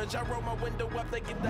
bitch, I roll my window up, they get the